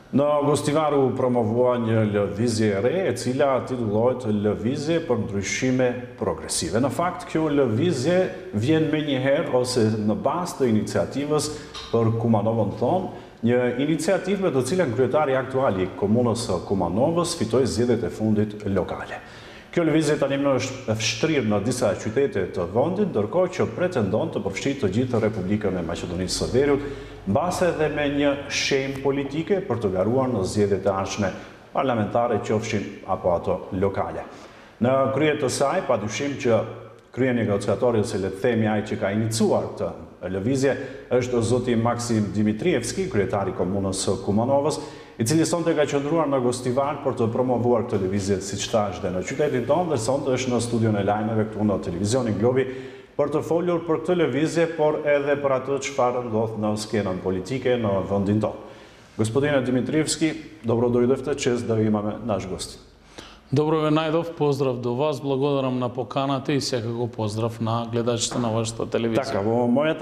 Në Gostivaru promovuan një lëvizje e re, e cila titullohet Lëvizje për ndryshime progresive. Në fakt, kjo lëvizje vjen me njëherë ose në bazë të iniciativës për Kumanovën tonë, një iniciativë me të cilën kryetari aktuali i komunës së Kumanovës fitoi zgjedhjet e fundit lokale. Kjo lëvizje tani është fshtrirë në disa qytete të vendit, ndërkohë që pretendon të përfshijë të gjithë Republikën e Maqedonisë së Veriut, mbase edhe me një shenjë politike për të garuar në zgjedhjet e ardhshme parlamentare, qofshin apo ato lokale. Në krye të saj, padyshim që krye negociatori ose le të themi ai që ka iniciuar këtë lëvizje është zoti Maksim Dimitrievski, kryetari i komunës së Kumanovës, i cili sonte ka qëndruar në Gostivar për të promovuar këtë lëvizje, siç thash, dhe në qytetin tonë, dhe sonte është në studion e lajmeve këtu në televizionin Globi për të folur për këtë lëvizje, por edhe për atë çfarë ndodh në skenën politike në vendin tonë. Gospodine Dimitrievski, dobrodojdete, чест да ви имаме наш гост. Добро ве најдов, поздрав до вас, благодарам на поканата и секако поздрав на гледачите на вашата телевизија. Така, во мојата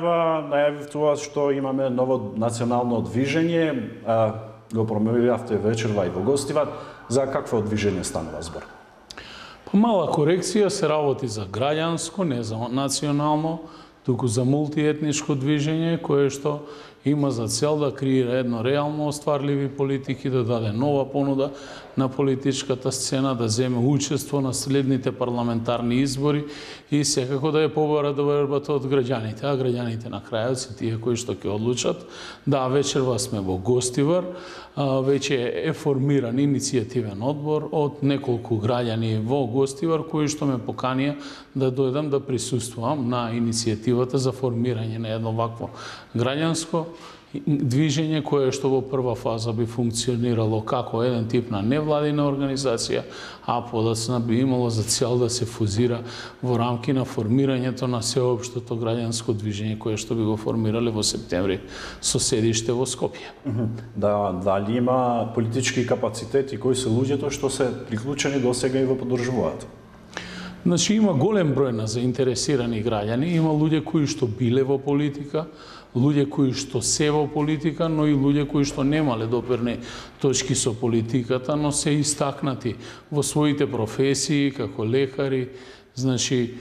најавив што имаме ново национално движење, го промовиравте вечерва и во Гостивар, за какво движење станува збор? Па мала корекција, се работи за граѓанско, не за национално, туку за мултиетничко движење, кое што има за цел да креира едно реално остварливи политики, да даде нова понуда на политичката сцена, да земе учество на следните парламентарни избори и секако да ја побара довербата од граѓаните. А граѓаните на крајот се тие кои што ќе одлучат. Да, вечерва сме во Гостивар, веќе е формиран иницијативен одбор од неколку граѓани во Гостивар кои што ме поканија да дојдам да присуствувам на иницијативата за формирање на едно вакво граѓанско движење кое што во прва фаза би функционирало како еден тип на невладина организација, а подоцна би имало за цел да се фузира во рамки на формирањето на сеопштото граѓанско движење кое што би го формирале во септември со седиште во Скопје. Дали има политички капацитети, кои се луѓето што се приклучени досега и во поддржуваат? Значи има голем број на заинтересирани граѓани, има луѓе кои што биле во политика, луѓе кои што се во политика, но и луѓе кои што немале допирни точки со политиката, но се истакнати во своите професии, како лекари, значи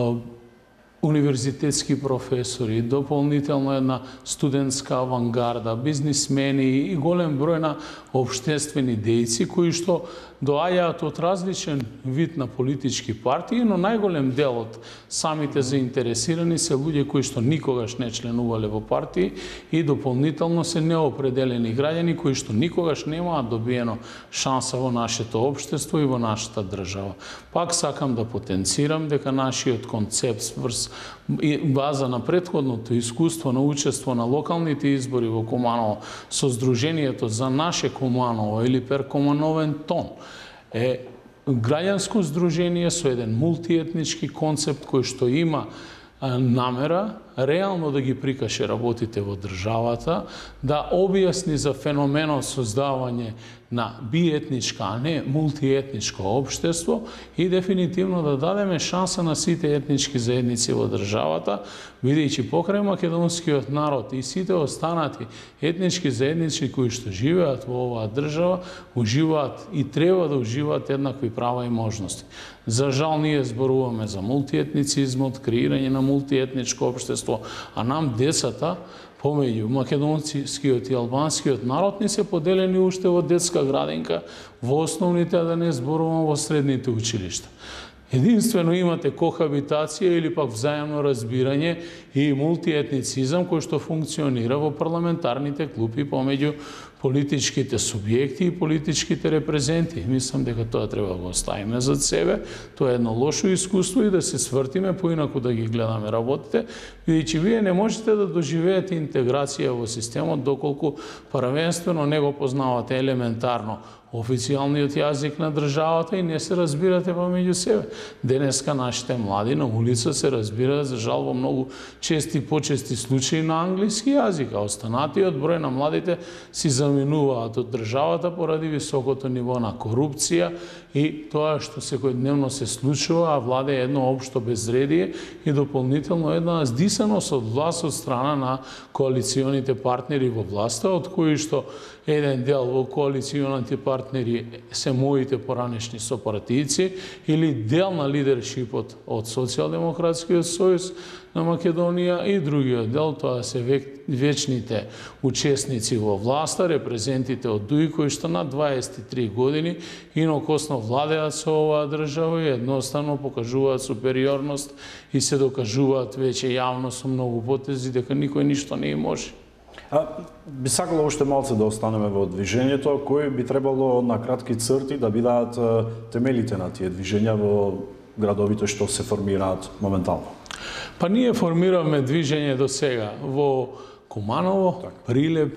универзитетски професори, дополнително една студентска авангарда, бизнисмени и голем број на општествени дејци кои што доаѓаат од различен вид на политички партии, но најголем дел од самите заинтересирани се луѓе кои што никогаш не членувале во партии и дополнително се неопределени граѓани кои што никогаш немаат добиено шанса во нашето општество и во нашата држава. Пак сакам да потенцирам дека нашиот концепт врз база на претходното искуство на учество на локалните избори во Куманово со Сдруженијето за наше Куманово или Перкумановен тон е граѓанско здружение со еден мултиетнички концепт кој што има намера реално да ги прикаже работите во државата, да објасни за феноменот создавање на биетничка, а не мултиетничко општество и дефинитивно да дадеме шанса на сите етнички заедници во државата, бидејќи покрај македонскиот народ и сите останати етнички заедници кои што живеат во оваа држава, уживаат и треба да уживаат еднакви права и можности. За жал ние зборуваме за мултиетницизмот, креирање на мултиетничко општество, а нам децата помеѓу македонскиот и албанскиот народ ни се поделени уште во детска градинка, во основните, да не зборувам во средните училишта. Единствено имате кохабитација или пак взаемно разбирање и мултиетницизам кој што функционира во парламентарните клупи помеѓу политичките субјекти и политичките репрезенти. Мислам дека тоа треба да го оставиме зад себе. Тоа е едно лошо искуство и да се свртиме поинаку да ги гледаме работите, бидејќи вие не можете да доживеете интеграција во системот доколку првенствено не го познавате елементарно официјалниот јазик на државата и не се разбирате помеѓу себе. Денеска нашите млади на улица се разбираат за жал во многу чести почести случаи на англиски јазик, а останатиот број на младите си заминуваат од државата поради високото ниво на корупција и тоа што секојдневно се случува, а владе едно општо безредие и дополнително една здисаност од власт од страна на коалиционите партнери во власта, од кои што еден дел во коалиционите партнери се моите поранешни сопартијци или дел на лидершипот од Социјалдемократскиот сојуз на Македонија и другиот дел, тоа се вечните учесници во власта, репрезентите од ДУИ кои што на 23 години инокосно владеат со оваа држава и едноставно покажуваат супериорност и се докажуваат веќе јавно со многу потези дека никој ништо не им може. Би сакала уште малце да останеме во движењето, кои би требало на кратки црти да бидат темелите на тие движења во градовите што се формираат моментално? Па ние формираме движење до сега во Куманово, Прилеп,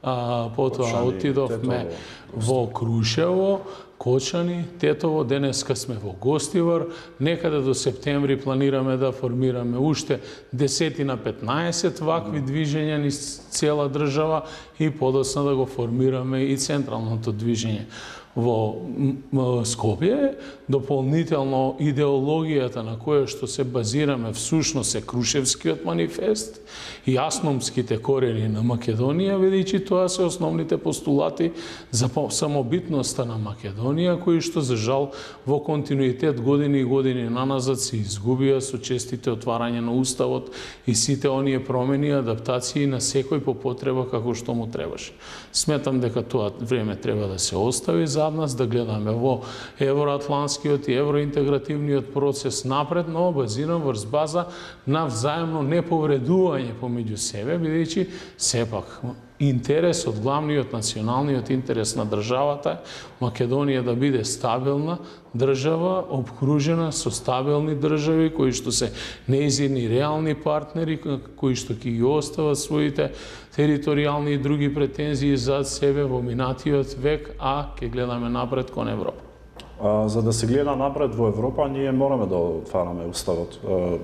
потоа отидовме во Крушево, Кочани, Тетово, денеска сме во Гостивар, некаде до септември планираме да формираме уште 10 на 15 вакви движења низ цела држава и подоцна да го формираме и централното движење. Во Скопје, дополнително идеологијата на која што се базираме всушност е Крушевскиот манифест и асномските корени на Македонија, бидејќи тоа се основните постулати за самобитноста на Македонија, кои што за жал во континуитет години и години наназад се изгубија со честите отварање на уставот и сите оние промени и адаптации на секој по потреба како што му требаше. Сметам дека тоа време треба да се остави за нас, да гледаме во евроатлантскиот и евроинтегративниот процес напред, но базиран врз база на взаемно неповредување помеѓу себе, бидејќи сепак интересот, главниот националниот интерес на државата е Македонија да биде стабилна држава, обкружена со стабилни држави кои што се неизини реални партнери, кои што ќе ги остават своите територијални и други претензии зад себе во минатиот век, а ќе гледаме напред кон Европа. За да се гледа напред во Европа, ние мораме да отвараме уставот.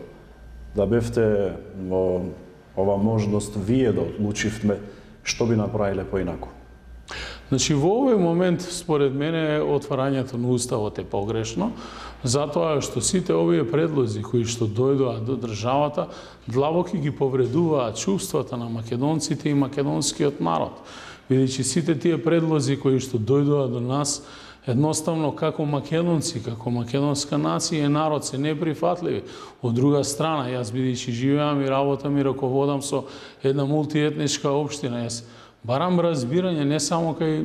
Да бевте во ова можност вие да одлучивме што би направиле поинаку? Значи, во овој момент, според мене, отварањето на уставот е погрешно, затоа што сите овие предлози кои што дојдоа до државата, длабоки ги повредуваат чувствата на македонците и македонскиот народ. Бидејќи сите тие предлози кои што дојдоа до нас, едноставно како македонци, како македонска нација и народ се неприфатливи. Од друга страна, јас бидејќи живеам и работам и раководам со една мултиетничка општина, јас барам разбирање не само кај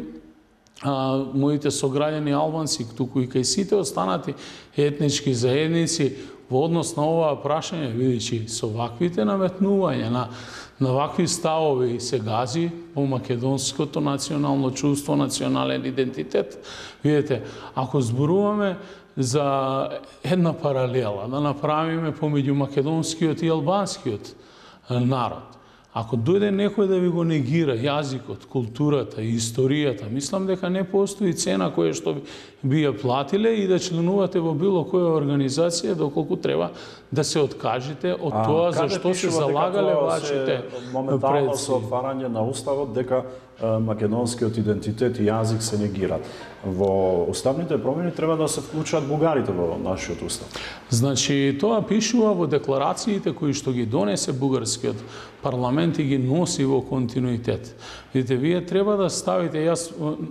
моите сограѓани албанци, туку и кај сите останати етнички заедници во однос на оваа прашање, видејќи со ваквите наметнувања на вакви ставови се гази по македонското национално чувство, национален идентитет. Видете, ако зборуваме за една паралела, да направиме помеѓу македонскиот и албанскиот народ, ако дојде некој да ви го негира јазикот, културата и историјата, мислам дека не постои цена која што би ја платиле и да членувате во било која организација доколку треба да се откажете од тоа за што се залагале вашите предци. Моментално со отварање на уставот дека македонскиот идентитет и јазик се негират. Во уставните промени треба да се вклучат бугарите во нашиот устав. Значи, тоа пишува во декларациите кои што ги донесе бугарскиот парламент и ги носи во континуитет. Видите, вие треба да ставите, јас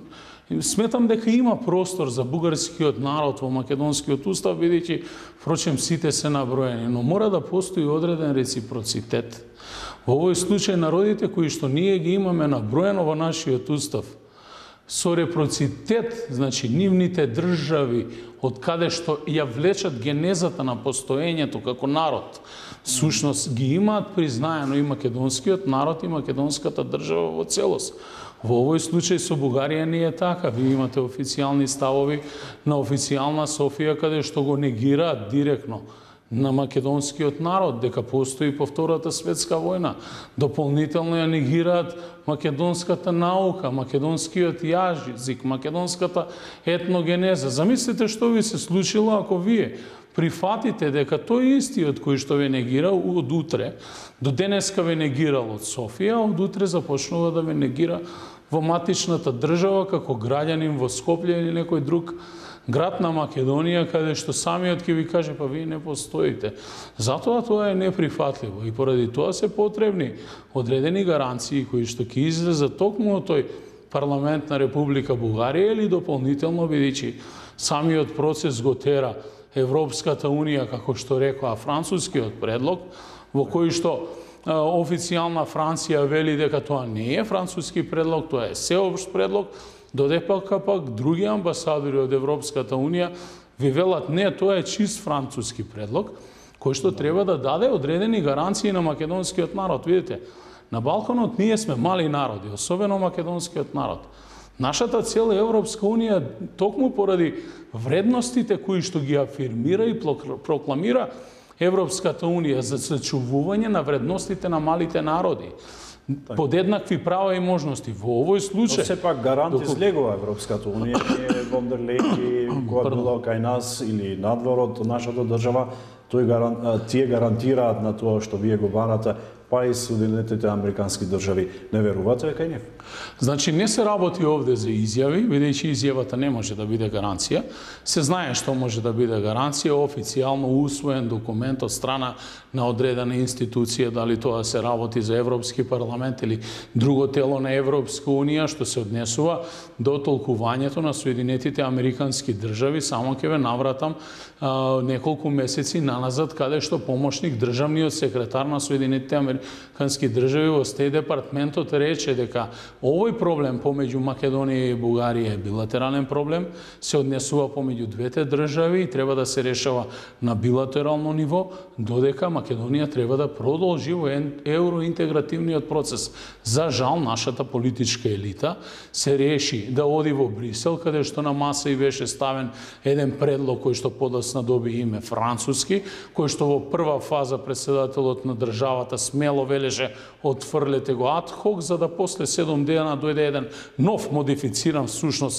сметам дека има простор за бугарскиот народ во македонскиот устав, бидејќи впрочем сите се наброени, но мора да постои одреден реципроцитет. Во овој случај народите кои што ние ги имаме наброено во нашиот устав, со репроцитет, значи нивните држави, од каде што ја влечат генезата на постоењето како народ, сушност ги имаат признаено и македонскиот народ и македонската држава во целост. Во овој случај со Бугарија не е така. Ви имате официјални ставови на официјална Софија каде што го негираат директно на македонскиот народ, дека постои по Втората светска војна. Дополнително ја негираат македонската наука, македонскиот јазик, македонската етногенеза. Замислите што ви се случило ако вие прифатите дека тој истиот кој што ве негирал од утре, до денеска ве негирал од Софија, од утре започнува да ве негира во матичната држава како граѓанин во Скопје или некој друг град на Македонија, каде што самиот ќе ви каже, па вие не постоите. Затоа тоа е неприфатливо и поради тоа се потребни одредени гаранции кои што ќе излезат токму од тој парламент на Република Бугарија или дополнително, бидејќи самиот процес го тера Европската Унија, како што рекоа, францускиот предлог, во кој што официјална Франција вели дека тоа не е француски предлог, тоа е сеопшт предлог, додека пак други амбасадори од Европската Унија ви велат не, тоа е чист француски предлог, кој што треба да даде одредени гаранции на македонскиот народ. Видите, на Балканот ние сме мали народи, особено македонскиот народ. Нашата цел е Европска Унија токму поради вредностите кои што ги афирмира и прокламира Европската Унија за сачувување на вредностите на малите народи. Под еднакви права и можности. Во овој случај... Но сепак гарант излегува Европската Унија, ние Вон дер Лейн, која било кај нас или надвор од нашата држава, тие гарантираат на тоа што вие го барате, па и Соединетите Американски држави. Не верувате кај нив? Значи, не се работи овде за изјави, бидејќи изјавата не може да биде гаранција. Се знае што може да биде гаранција, официјално усвоен документ од страна на одредена институција, дали тоа се работи за Европски парламент или друго тело на Европска Унија, што се однесува до толкувањето на Соединетите Американски држави. Само ќе ве навратам неколку месеци наназад, каде што помошник државниот секретар на Соединетите Американски држави во Стејт департментот рече дека овој проблем помеѓу Македонија и Бугарија е билатерален проблем, се однесува помеѓу двете држави и треба да се решава на билатерално ниво, додека Македонија треба да продолжи во евроинтегративниот процес. За жал, нашата политичка елита се реши да оди во Брисел, каде што на маса и беше ставен еден предлог кој што подоцна доби име француски, кој што во прва фаза председателот на државата смело велеше отфрлете го адхок, за да после 7 дена дојде еден нов модифициран всушност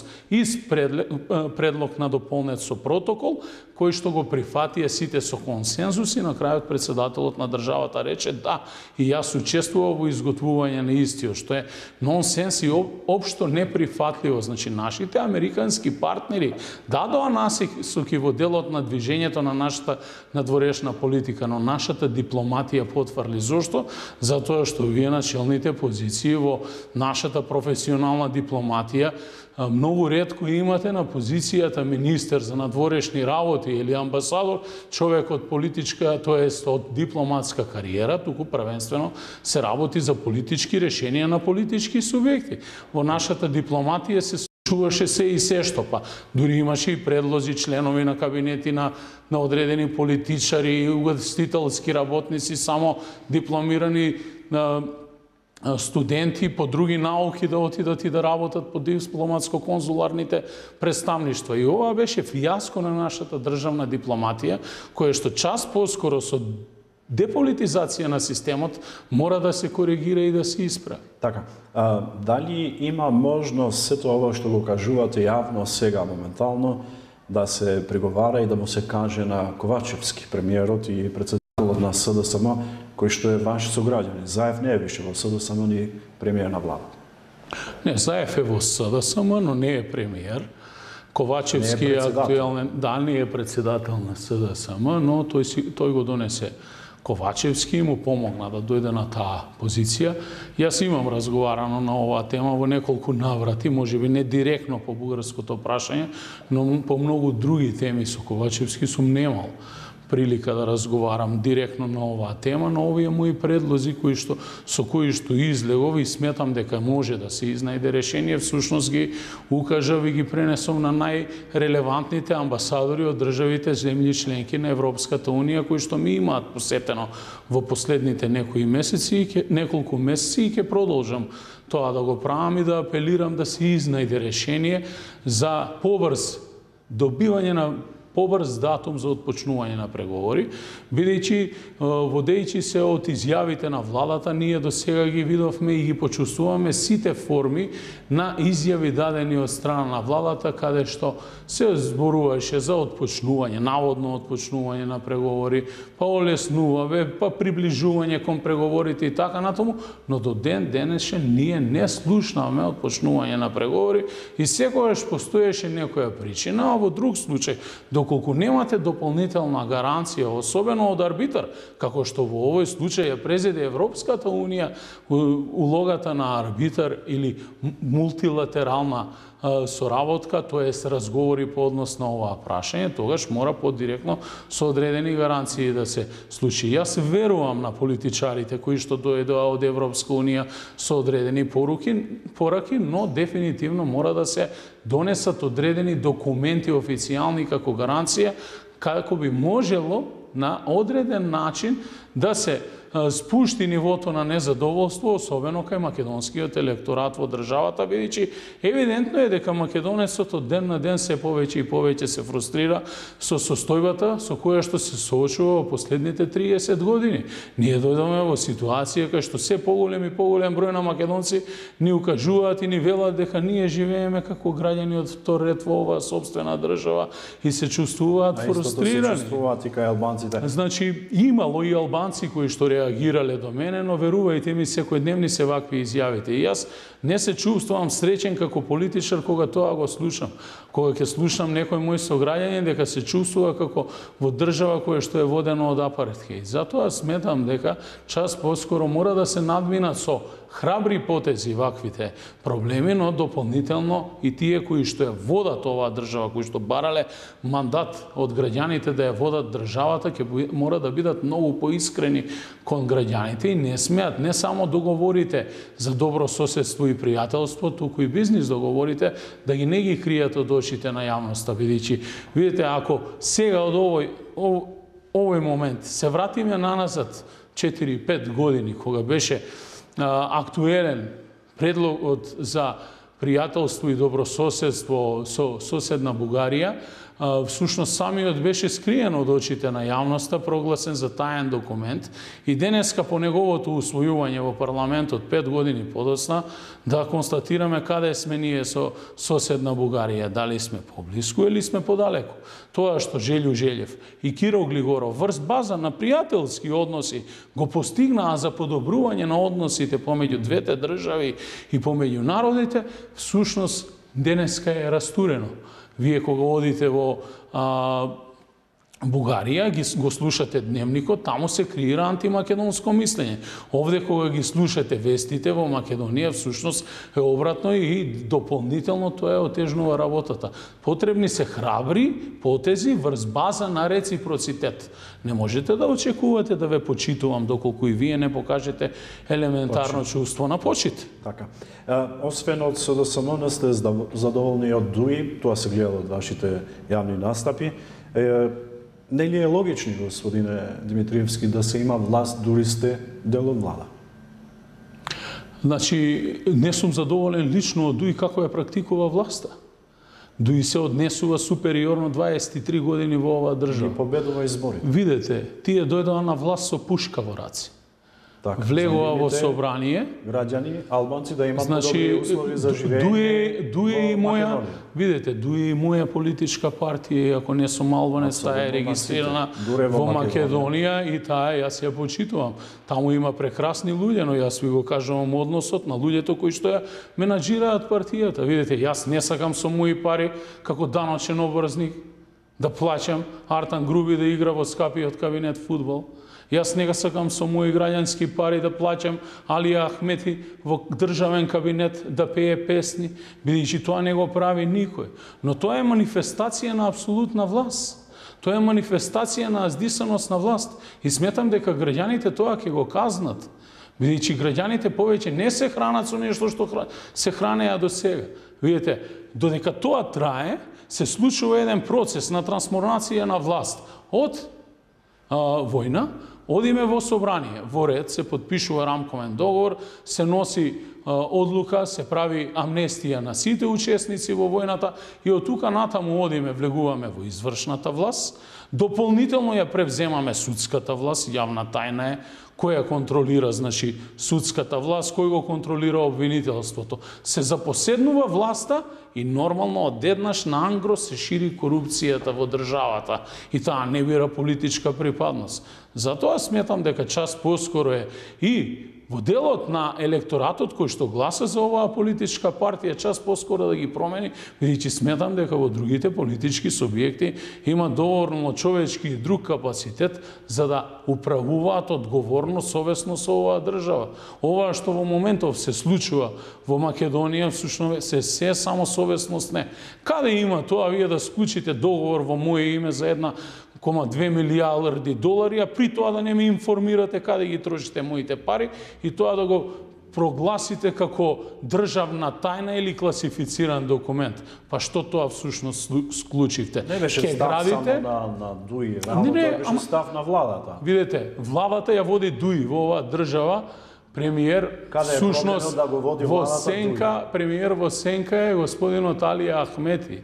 предлог на дополнет со протокол, кој што го прифатија сите со консензус и на крајот председателот на државата рече да, и јас учествував во изготвување на истиот, што е нонсенс и општо неприфатливо. Значи, нашите американски партнери дадоа насоки во делот на движењето на нашата надворешна политика, но нашата дипломатија потврли. Зошто? Затоа што вие на челните позиции во нашата професионална дипломатија многу ретко имате на позицијата министер за надворешни работи или амбасадор, човек од политичка, тоест од дипломатска кариера, туку првенствено се работи за политички решенија на политички субјекти. Во нашата дипломатија се чуваше се и се што, па дури имаше и предлози членови на кабинети на одредени политичари и угостителски работници, само дипломирани студенти по други науки да отидат и да работат по дипломатско-конзуларните представништва. И ова беше фијаско на нашата државна дипломатија, која што час поскоро со деполитизација на системот мора да се коригира и да се исправи. Така, дали има можност сето ова што го кажувате јавно сега моментално да се преговара и да му се каже на Ковачевски, премиерот и председателот на СДСМ, кој што е ваш сограѓанин? Заев не е више во СДСМ ни премиер на владата. Не, Заев е во СДСМ, но не е премиер. Ковачевски е актуелен, да, не е председател на СДСМ, но тој го донесе Ковачевски и му помогна да дојде на таа позиција. Јас имам разговарано на оваа тема во неколку наврати, можеби не директно по бугарското прашање, но по многу други теми со Ковачевски сум немал прилика да разговарам директно на оваа тема, но овие мои предлози со кои што излегов и сметам дека може да се изнајде решение, всушност ги укажав и ги пренесов на најрелевантните амбасадори од државите земји членки на Европската Унија, кои што ми имаат посетено во последните неколку месеци и ќе продолжам тоа да го правам и да апелирам да се изнајде решение за побрз добивање на побрз датум за отпочнување на преговори, бидејќи водејќи се од изјавите на владата, ние до сега ги видовме и ги почувствуваме сите форми на изјави дадени од страна на владата, каде што се зборуваше за отпочнување, наводно отпочнување на преговори, па олеснуваме, па приближување кон преговорите и така натаму, но до ден денешен ние не слушнавме отпочнување на преговори и секогаш постоеше некоја причина, а во друг случај, Доколку немате дополнителна гаранција, особено од арбитар, како што во овој случај ја презеде Европската унија, улогата на арбитар или мултилатерална соработка, тоест разговори по однос на оваа прашање, тогаш мора подиректно со одредени гаранции да се случи. Јас верувам на политичарите кои што дојдоа од Европска унија со одредени пораки, но дефинитивно мора да се донесат одредени документи официјални како гаранција, како би можело на одреден начин да се спушти нивото на незадоволство, особено кај македонскиот електорат во државата, бидејќи евидентно е дека македонецот од ден на ден се повеќе и повеќе се фрустрира со состојбата со која што се соочува во последните 30 години. Ние дојдоме во ситуација кај што се поголем и поголем број на македонци ни укажуваат и ни велат дека ние живееме како граѓани од втор ред во оваа сопствена држава и се чувствуваат фрустрирани. Се чувствуваат и кај албанците. Значи, имало и албанци кои што реагирале до мене, но верувајте ми, секојдневни се вакви изјавите. И јас не се чувствувам среќен како политичар кога тоа го слушам. Кога ќе слушам некој мој сограѓанин дека се чувствува како во држава која што е водена од апартхеид. Затоа сметам дека час поскоро мора да се надминат со храбри потези ваквите проблеми, но дополнително и тие кои што ја водат оваа држава, кои што барале мандат од граѓаните да ја водат државата, ќе мора да бидат многу поискрени кон граѓаните и не смеат не само договорите за добро соседство и пријателство, туку и бизнис договорите да ги не ги кријат од очите на јавноста, бидејќи видите, ако сега од овој момент се вратиме наназад 4-5 години кога беше актуелен предлогот за пријателство и добрососедство со соседна Бугарија, всушност самиот беше скриен од очите на јавноста, прогласен за таен документ и денеска по неговото усвојување во парламентот 5 години подоцна да констатираме каде сме ние со соседна Бугарија, дали сме поблиску или сме подалеку. Тоа што Желју Желјев и Киро Глигоров врз база на пријателски односи го постигнаа за подобрување на односите помеѓу двете држави и помеѓу народите, всушност денеска е растурено. Вие кога одите во Бугарија, го слушате дневникот, таму се креира антимакедонско мислење. Овде кога ги слушате вестите во Македонија, всушност е обратно и дополнително тоа е отежнува работата. Потребни се храбри потези врз база на реципроцитет. Не можете да очекувате да ве почитувам доколку и вие не покажете елементарно чувство на почит. Така. Освен од СДСМ, не сте задоволни од ДУИ, тоа се гледа од вашите јавни настапи. Нели е логично, господине Димитриевски, да се има власт дури сте дел од влада? Значи, не сум задоволен лично од ДУИ како ја практикува власта. ДУИ се однесува супериорно 23 години во оваа држава. И победува изборите. Видете, тие дојдоа на власт со пушка во раци. Така, влегува во собрание. Граѓани, албанци да имат подобри услови за живење. Дуе и моја, видете, Дуе и моја политичка партија, ако не сум албанец, таа е регистрирана во Македонија и таа јас ја почитувам. Таму има прекрасни луѓе, но јас ви го кажувам односот на луѓето кои што ја менаџираат партијата. Видите, јас не сакам со мои пари како даночен обврзник да плаќам Артан Груби да игра во скапиот кабинет фудбал. Јас не сакам со мои граѓански пари да плаќам Алија Ахмети во државен кабинет да пее песни, бидејќи тоа не го прави никој. Но тоа е манифестација на апсолутна власт. Тоа е манифестација на аздисаност на власт. И сметам дека граѓаните тоа ќе го казнат. Бидејќи граѓаните повеќе не се хранат со нешто што се хранеа до сега. Видите, додека тоа трае, се случува еден процес на трансформација на власт од војна, одиме во собрание, во ред се подпишува рамковен договор, се носи одлука, се прави амнестија на сите учесници во војната и од тука натаму одиме, влегуваме во извршната власт, дополнително ја превземаме судската власт, јавна тајна е, која контролира, значи, судската власт, кој го контролира обвинителството. Се запоседнува власта и нормално одеднаш на ангро се шири корупцијата во државата и таа не бира политичка припадност. Затоа сметам дека час поскоро е и во делот на електоратот кој што гласа за оваа политичка партија час поскоро да ги промени, бидејќи сметам дека во другите политички субјекти има доволно човечки и друг капацитет за да управуваат одговорно, совесно со оваа држава. Ова што во моментов се случува во Македонија всушност се само совесност не. Каде има тоа вие да склучите договор во моје име за 1,2 милијарди долари, а при тоа да не ме информирате каде ги трошите моите пари и тоа да го прогласите како државна тајна или класифициран документ. Па што тоа всушност склучивте? Не беше став само на ДУИ, тоа беше став на владата. Видете, владата ја води ДУИ во оваа држава, премиер всушност во сенка, премиер во сенка е господинот Алија Ахмети.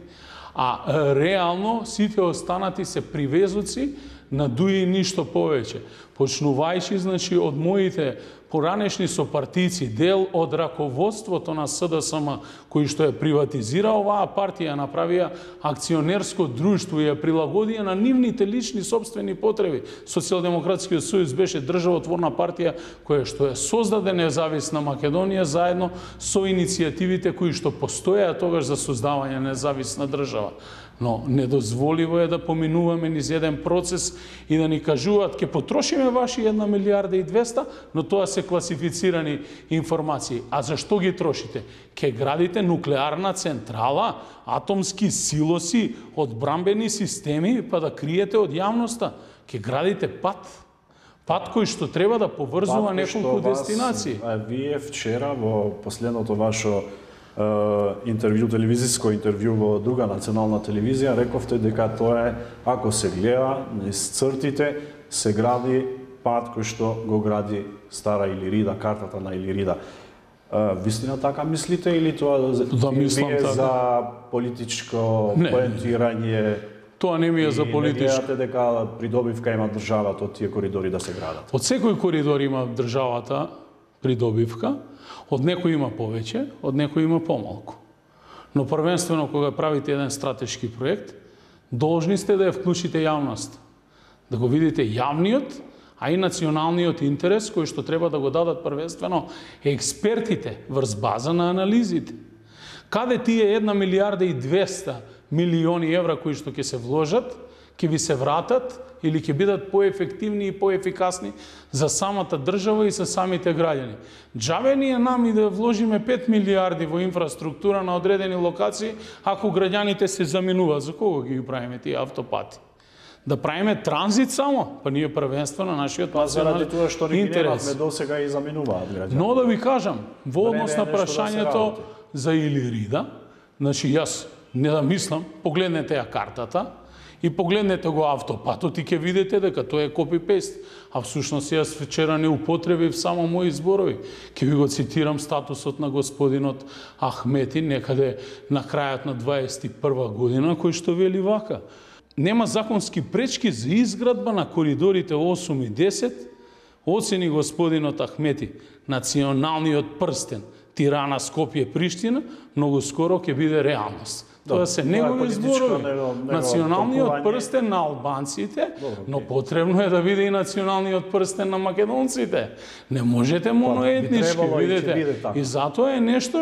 А реално сите останати се привезуци на ДУИ ништо повеќе. Почнувајќи, значи, од моите поранешни сопартици, дел од раководството на СДСМ, кој што ја приватизира оваа партија, направија акционерско друштво и ја прилагодија на нивните лични собствени потреби. Социјалдемократскиот сојуз беше државотворна партија која што ја создаде независна Македонија заедно со иницијативите кои што постоеа тогаш за создавање независна држава. Но недозволиво е да поминуваме низ еден процес и да ни кажуваат ќе потрошиме ваши 1,2 милијарда, но тоа се класифицирани информации. А зашто ги трошите? Ќе градите нуклеарна централа, атомски силоси, одбрамбени системи, па да криете од јавноста. Ќе градите пат кој што треба да поврзува неколку дестинации. Вие вчера во последното ваше интервју, телевизиско интервју во друга национална телевизија, рековте дека тоа е, ако се гледа низ цртите, се гради пат кој што го гради Стара Илирида, картата на Илирида. Вистина така мислите или тоа вие за политичко поентирање? Тоа не ми е за политичко. И не гледате дека придобивка има државата од тие коридори да се градат? Од секој коридор има државата придобивка. Од некој има повеќе, од некој има помалку. Но првенствено кога правите еден стратешки проект, должни сте да ја вклучите јавност. Да го видите јавниот, а и националниот интерес кој што треба да го дадат првенствено експертите врз база на анализите. Каде тие 1,2 милијарди евра кои што ќе се вложат, ќе ви се вратат или ќе бидат поефективни и поефикасни за самата држава и за самите граѓани. Џабе ние нам и да вложиме 5 милијарди во инфраструктура на одредени локации, ако граѓаните се заминуваат. За кого ги правиме тие автопати? Да правиме транзит само? Па ние првенствено нашиот национален интерес. Заради тоа што не немавме досега и заминуваат граѓани. Но да ви кажам, во однос на прашањето за Илирида, значи јас не да мислам, погледнете ја картата, и погледнете го автопатот и ќе видите дека тоа е копи-пейст. А всушност јас вчера не употребив само мои зборови. Ќе ви го цитирам статусот на господинот Ахмети некаде на крајот на 21 година, кој што вели вака: нема законски пречки за изградба на коридорите 8 и 10, оцени господинот Ахмети, националниот прстен Тирана, Скопје, Приштина, многу скоро ќе биде реалност. Тоа се негови зборови. Националниот прстен на албанците, но потребно е да биде и националниот прстен на македонците. Не можете моноетнички, видите. И затоа е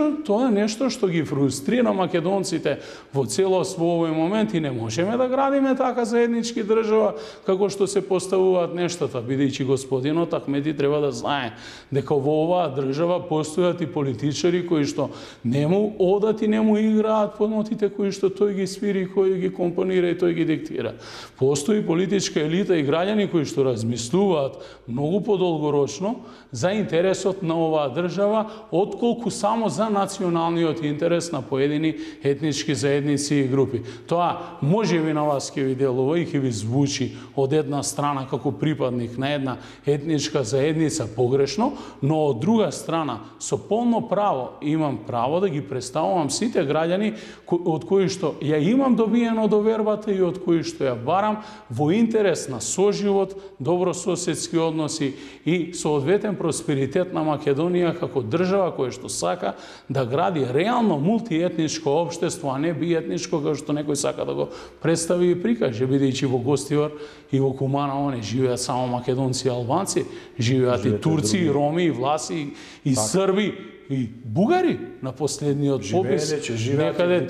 нешто што ги фрустрира македонците во целост во овој момент и не можеме да градиме така заеднички држава како што се поставуваат нештата, бидејќи господинот Ахмети треба да знае дека во оваа држава постојат и политичари кои што не му одат и не му играат по нотите кои што тој ги свири, кој ги компонира и тој ги диктира. Постои политичка елита и граѓани кои што размислуваат многу подолгорочно за интересот на оваа држава, отколку само за националниот интерес на поедини етнички заедници и групи. Тоа можеби на вас ќе ви делува и ќе ви звучи од една страна како припадник на една етничка заедница погрешно, но од друга страна со полно право имам право да ги представувам сите граѓани од од кои што ја имам добиено довербата и од кои што ја барам во интерес на соживот, добрососедски односи и соодветен просперитет на Македонија како држава која што сака да гради реално мултиетничко општество, а не биетничко како што некој сака да го представи и прикаже, бидејќи во Гостивар и во Куманово не живеат само македонци и албанци, живеат и турци, и роми, и власи, и срби, и бугари на последниот попис, некаде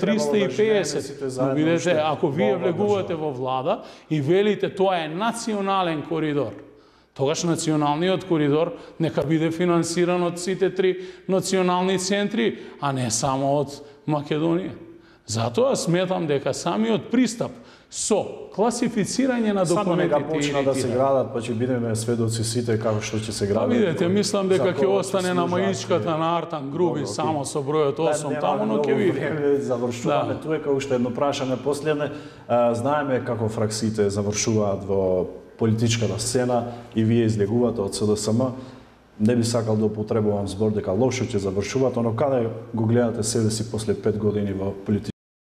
350. Но видете, ако вие влегувате во влада и велите тоа е национален коридор, тогаш националниот коридор нека биде финансиран од сите 3 национални центри, а не само од Македонија. Затоа сметам дека самиот пристап со класифицирање на документите само нека почна да се градат, па ќе бидеме сведоци сите како што ќе се градат. Видете, мислам дека ќе остане на маичката на Артан Груби само со бројот 8 таму, но ќе видиме. Завршуваме тука како уште едно прашање последне. Знаеме како фракциите завршуваат во политичката сцена и вие излегувате од СДСМ. Не би сакал да употребувам збор дека лошо ќе завршуваат, но каде го гледате себе си после 5 години во политика?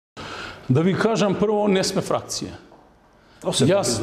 Да ви кажам, прво, не сме фракција. Јас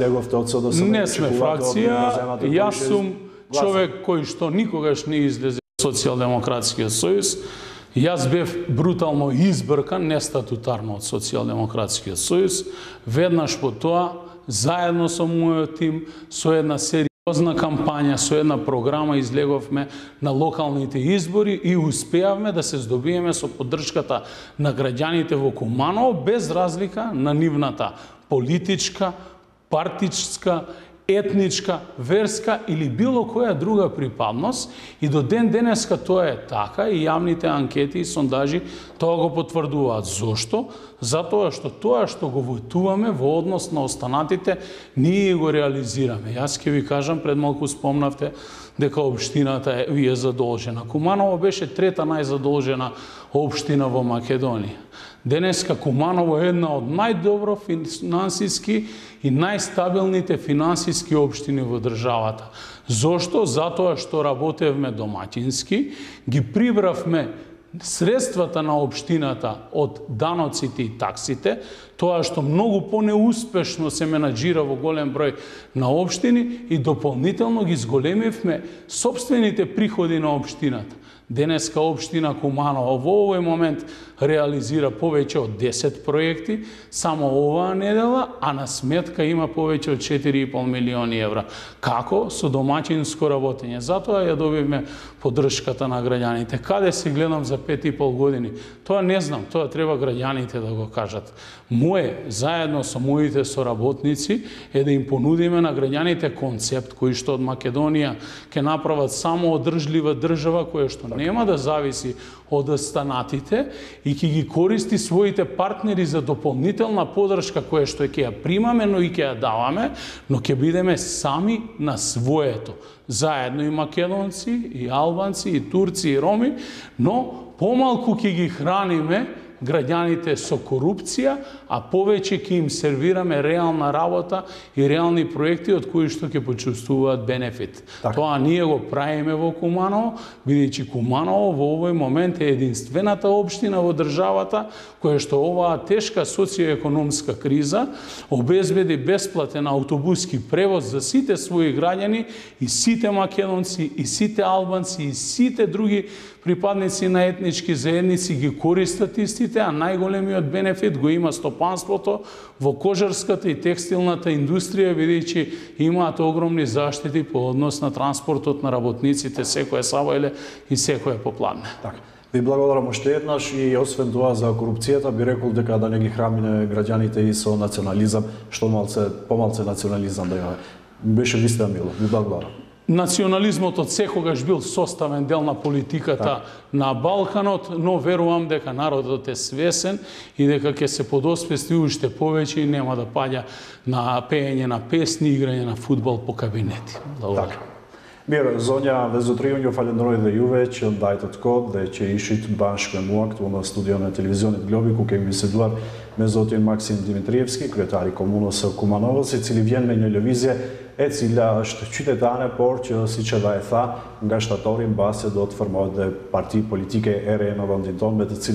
не сме фракција, јас сум човек кој што никогаш не излезе од Социјалдемократскиот сојуз. Јас бев брутално избркан, нестатутарно од Социјалдемократскиот сојуз. Веднаш по тоа, заедно со мојот тим, со една сериозна кампања, со една програма излеговме на локалните избори и успеавме да се здобиеме со поддршката на граѓаните во Куманово, без разлика на нивната политичка, партичка, етничка, верска или било која друга припадност, и до ден денеска тоа е така и јавните анкети и сондажи тоа го потврдуваат. Зошто? Затоа што тоа што го вотуваме во однос на останатите, ние го реализираме. Јас ќе ви кажам, пред малку спомнавте дека општината е задолжена. Куманово беше трета најзадолжена општина во Македонија. Денеска Куманово е една од најдобро финансиски и најстабилните финансиски општини во државата. Зошто? Затоа што работевме домаќински, ги прибравме средствата на општината од даноците и таксите, тоа што многу понеуспешно се менаџира во голем број на општини, и дополнително ги зголемивме собствените приходи на општината. Денеска општина Куманово во овој момент реализира повеќе од 10 проекти само оваа недела, а на сметка има повеќе од 4,5 милиони евра. Како? Со домаќинско работење. Затоа ја добивме поддршката на граѓаните. Каде се гледам за 5,5 години? Тоа не знам, тоа треба граѓаните да го кажат. Моје, заедно со моите соработници, е да им понудиме на граѓаните концепт кој што од Македонија ќе направат само одржлива држава која што нема да зависи од останатите и ќе ги користи своите партнери за дополнителна поддршка која што ќе ја примаме, но и ќе ја даваме, но ќе бидеме сами на своето. Заедно и македонци, и албанци, и турци, и роми, но помалку ќе ги храниме граѓаните со корупција, а повеќе ќе им сервираме реална работа и реални проекти од кои што ќе почувствуваат бенефит. Тоа ние го правиме во Куманово, бидејќи Куманово во овој момент е единствената општина во државата која што оваа тешка социоекономска криза обезбеди бесплатен автобуски превоз за сите своји граѓани, и сите македонци, и сите албанци, и сите други припадници на етнички заедници ги користат истите, а најголемиот бенефит го има стопанството во кожарската и текстилната индустрија, бидејќи имаат огромни заштити по однос на транспортот на работниците секое сабајле и секое попладне. Така. Ви благодарам уште еднаш, и освен тоа за корупцијата би рекол дека да не ги храмиме граѓаните и со национализам, што помалце национализам да имаме. Беше вистина мило. Ви благодарам. Национализмот од секогаш бил составен дел на политиката на Балканот, но верувам дека народот е свесен и дека ќе се подосвести уште повеќе и нема да паѓа на пеење на песни и играње на фудбал по кабинети. Така. Mirë, zonja dhe zotëriu, ju falenderoj dhe juve që ndajtët kod dhe që ishit bashkë me mua këtu në studion e televizionit Globi, ku kemi biseduar me zotin Maksim Dimitrievski, kryetari komunës së Kumanovës, i cili vjen me një lëvizje e cila është qytetare, por që, siç edhe e tha, nga shtatori mbase do të formohet dhe parti politike e re në vendin tonë, me të cilën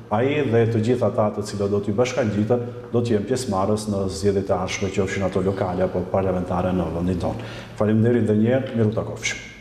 ai dhe të gjithë ata të cilët do t'i bashkangjitet do të jenë pjesëmarrës në zgjedhjet e ardhshme, qofshin ato lokale apo parlamentare në vendin tonë. Faleminderit edhe një herë, miru takofshim.